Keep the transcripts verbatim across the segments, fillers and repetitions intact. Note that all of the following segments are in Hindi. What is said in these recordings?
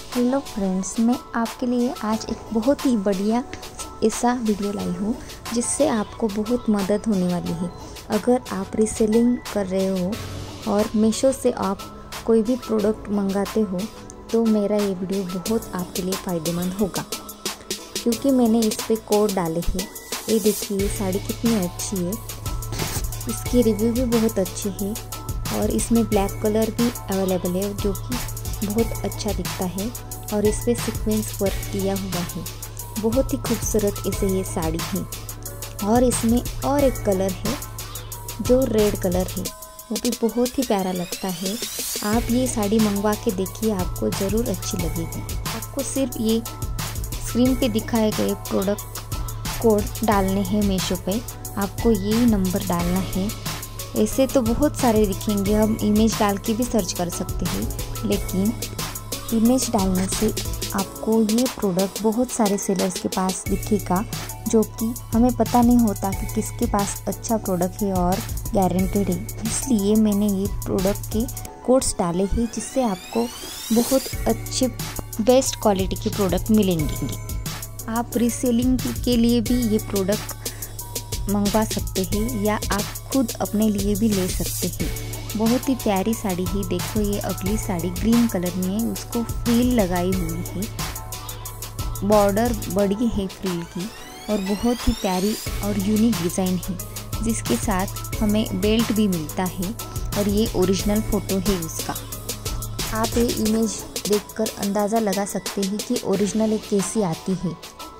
हेलो फ्रेंड्स, मैं आपके लिए आज एक बहुत ही बढ़िया ऐसा वीडियो लाई हूँ जिससे आपको बहुत मदद होने वाली है। अगर आप रीसेलिंग कर रहे हो और मीशो से आप कोई भी प्रोडक्ट मंगाते हो तो मेरा ये वीडियो बहुत आपके लिए फ़ायदेमंद होगा, क्योंकि मैंने इस पे कोड डाले हैं। ये देखिए ये साड़ी कितनी अच्छी है, इसकी रिव्यू भी बहुत अच्छी है और इसमें ब्लैक कलर भी अवेलेबल है जो कि बहुत अच्छा दिखता है और इस पर सीक्वेंस वर्क किया हुआ है। बहुत ही खूबसूरत इसे ये साड़ी है और इसमें और एक कलर है जो रेड कलर है, वो भी बहुत ही प्यारा लगता है। आप ये साड़ी मंगवा के देखिए, आपको ज़रूर अच्छी लगेगी। आपको सिर्फ ये स्क्रीन पे दिखाए गए प्रोडक्ट कोड डालने हैं मीशो पे, आपको यही नंबर डालना है। ऐसे तो बहुत सारे दिखेंगे, हम इमेज डाल के भी सर्च कर सकते हैं, लेकिन इमेज डालने से आपको ये प्रोडक्ट बहुत सारे सेलर्स के पास दिखेगा, जो कि हमें पता नहीं होता कि किसके पास अच्छा प्रोडक्ट है और गारंटेड है। इसलिए मैंने ये प्रोडक्ट के कोड्स डाले हैं जिससे आपको बहुत अच्छे बेस्ट क्वालिटी के प्रोडक्ट मिलेंगे। आप रीसेलिंग के लिए भी ये प्रोडक्ट मंगवा सकते हैं या आप खुद अपने लिए भी ले सकते हैं। बहुत ही प्यारी साड़ी है। देखो ये अगली साड़ी ग्रीन कलर में है, उसको फ्रिल लगाई हुई है, बॉर्डर बड़ी है फ्रिल की और बहुत ही प्यारी और यूनिक डिज़ाइन है, जिसके साथ हमें बेल्ट भी मिलता है और ये ओरिजिनल फ़ोटो है उसका। आप ये इमेज देखकर अंदाज़ा लगा सकते हैं कि ओरिजिनल एक कैसी आती है।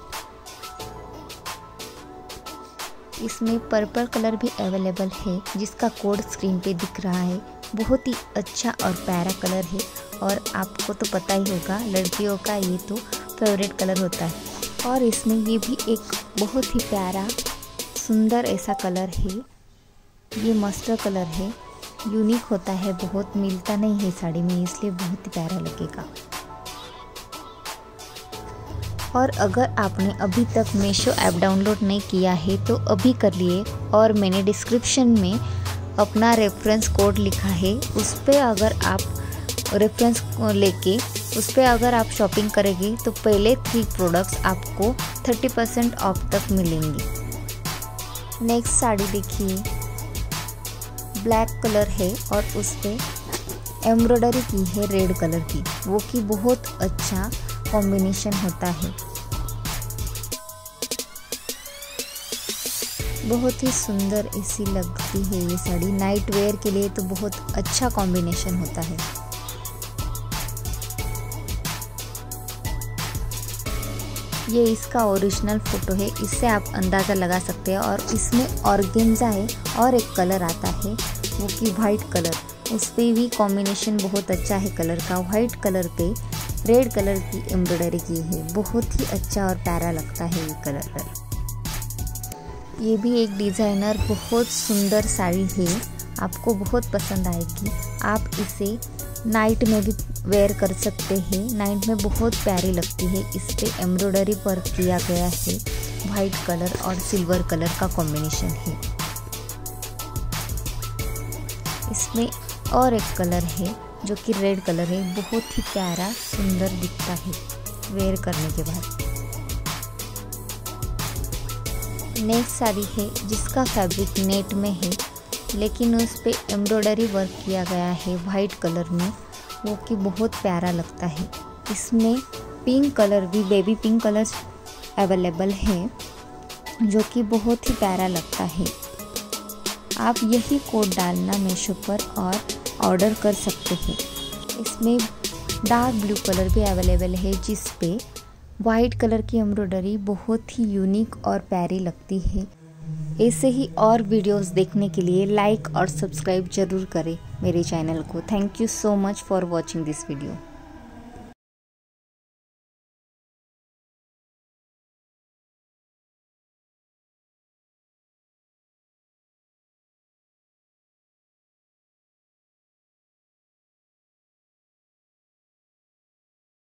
इसमें पर्पल कलर भी अवेलेबल है जिसका कोड स्क्रीन पे दिख रहा है। बहुत ही अच्छा और प्यारा कलर है और आपको तो पता ही होगा, लड़कियों का ये तो फेवरेट कलर होता है। और इसमें ये भी एक बहुत ही प्यारा सुंदर ऐसा कलर है, ये मस्टर्ड कलर है, यूनिक होता है, बहुत मिलता नहीं है साड़ी में, इसलिए बहुत ही प्यारा लगेगा। और अगर आपने अभी तक मीशो ऐप डाउनलोड नहीं किया है तो अभी कर लिए, और मैंने डिस्क्रिप्शन में अपना रेफरेंस कोड लिखा है, उस पर अगर आप रेफरेंस लेके उस पर अगर आप शॉपिंग करेंगे तो पहले थ्री प्रोडक्ट्स आपको थर्टी परसेंट ऑफ तक मिलेंगे। नेक्स्ट साड़ी देखिए, ब्लैक कलर है और उस पर एम्ब्रॉयडरी की है रेड कलर की, वो कि बहुत अच्छा कॉम्बिनेशन होता है। बहुत ही सुंदर ऐसी लगती है ये साड़ी, नाइट वेयर के लिए तो बहुत अच्छा कॉम्बिनेशन होता है। ये इसका ओरिजिनल फोटो है, इससे आप अंदाज़ा लगा सकते हैं। और इसमें ऑर्गेन्जा है और एक कलर आता है वो कि वाइट कलर, उस पर भी कॉम्बिनेशन बहुत अच्छा है कलर का। वाइट कलर पे रेड कलर की एम्ब्रॉयडरी की है, बहुत ही अच्छा और प्यारा लगता है ये कलर। ये भी एक डिज़ाइनर बहुत सुंदर साड़ी है, आपको बहुत पसंद आएगी। आप इसे नाइट में भी वेयर कर सकते हैं, नाइट में बहुत प्यारी लगती है। इस पे एम्ब्रॉयडरी वर्क किया गया है, वाइट कलर और सिल्वर कलर का कॉम्बिनेशन है। इसमें और एक कलर है जो कि रेड कलर है, बहुत ही प्यारा सुंदर दिखता है वेयर करने के बाद। नेक्स्ट साड़ी है जिसका फैब्रिक नेट में है, लेकिन उस पे एम्ब्रॉयडरी वर्क किया गया है वाइट कलर में, वो कि बहुत प्यारा लगता है। इसमें पिंक कलर भी, बेबी पिंक कलर अवेलेबल है जो कि बहुत ही प्यारा लगता है। आप यही कोड डालना मीशो पर और ऑर्डर कर सकते हैं। इसमें डार्क ब्लू कलर भी अवेलेबल है जिस पे वाइट कलर की एम्ब्रॉयडरी बहुत ही यूनिक और प्यारी लगती है। ऐसे ही और वीडियोस देखने के लिए लाइक और सब्सक्राइब जरूर करें मेरे चैनल को। Thank you so much for watching this video.